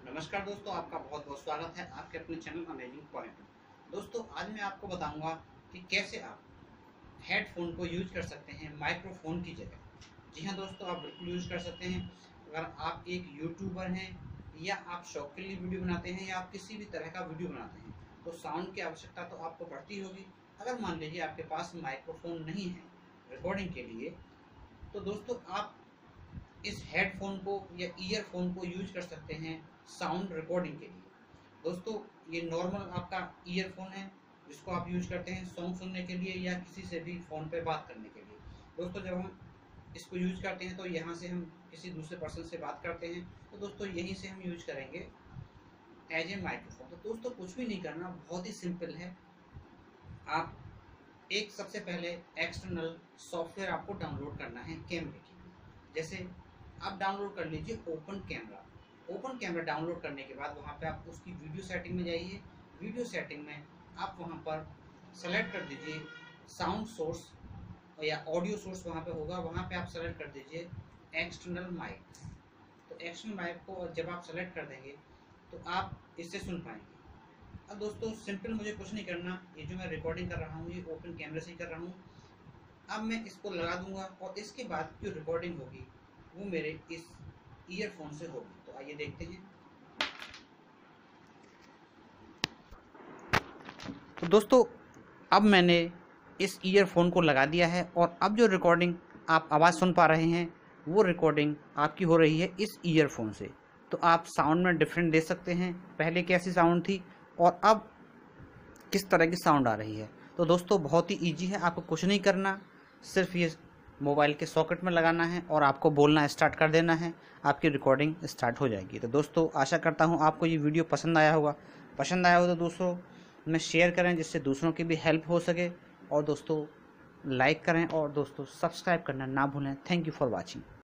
नमस्कार दोस्तों, आपका बहुत बहुत स्वागत है आपके अपने चैनल अमेजिंग पॉइंट में। दोस्तों, आज मैं आपको बताऊंगा कि कैसे आप हेडफोन को यूज कर सकते हैं माइक्रोफोन की जगह। जी हाँ दोस्तों, आप बिल्कुल यूज कर सकते हैं। अगर आप एक यूट्यूबर हैं या आप शौक के लिए वीडियो बनाते हैं या आप किसी भी तरह का वीडियो बनाते हैं तो साउंड की आवश्यकता तो आपको पड़ती होगी। अगर मान लीजिए आपके पास माइक्रोफोन नहीं है रिकॉर्डिंग के लिए, तो दोस्तों आप इस हेडफोन को या ईयरफोन को यूज कर सकते हैं साउंड रिकॉर्डिंग के लिए। दोस्तों, ये नॉर्मल आपका ईयरफोन है जिसको आप यूज करते हैं सॉन्ग सुनने के लिए या किसी से भी फ़ोन पे बात करने के लिए। दोस्तों, जब हम इसको यूज करते हैं तो यहाँ से हम किसी दूसरे पर्सन से बात करते हैं, तो दोस्तों यहीं से हम यूज करेंगे एज ए माइक्रोफोन। तो दोस्तों कुछ भी नहीं करना, बहुत ही सिंपल है। आप एक सबसे पहले एक्सटर्नल सॉफ्टवेयर आपको डाउनलोड करना है कैमरे के लिए। जैसे आप डाउनलोड कर लीजिए open camera. Open camera download करने के बाद वहाँ पे आप उसकी वीडियो सेटिंग में जाइए। वीडियो सेटिंग में आप वहाँ पर सेलेक्ट कर दीजिए साउंड सोर्स या ऑडियो सोर्स वहाँ पे होगा, वहाँ पे आप सेलेक्ट कर दीजिए एक्सटर्नल माइक। तो एक्सटर्नल माइक को जब आप सेलेक्ट कर देंगे तो आप इससे सुन पाएंगे। अब दोस्तों सिंपल, मुझे कुछ नहीं करना, ये जो मैं रिकॉर्डिंग कर रहा हूँ ये ओपन कैमरे से ही कर रहा हूँ। अब मैं इसको लगा दूंगा और इसके बाद जो रिकॉर्डिंग होगी वो मेरे इस ईयरफोन से होगी। तो आइए देखते हैं। तो दोस्तों अब मैंने इस ईयरफोन को लगा दिया है और अब जो रिकॉर्डिंग आप आवाज़ सुन पा रहे हैं वो रिकॉर्डिंग आपकी हो रही है इस ईयरफोन से। तो आप साउंड में डिफरेंट दे सकते हैं, पहले कैसी साउंड थी और अब किस तरह की साउंड आ रही है। तो दोस्तों बहुत ही ईजी है, आपको कुछ नहीं करना, सिर्फ ये मोबाइल के सॉकेट में लगाना है और आपको बोलना स्टार्ट कर देना है, आपकी रिकॉर्डिंग स्टार्ट हो जाएगी। तो दोस्तों आशा करता हूँ आपको ये वीडियो पसंद आया होगा। पसंद आया हो तो दोस्तों में शेयर करें जिससे दूसरों की भी हेल्प हो सके, और दोस्तों लाइक करें और दोस्तों सब्सक्राइब करना ना भूलें। Thank you for watching.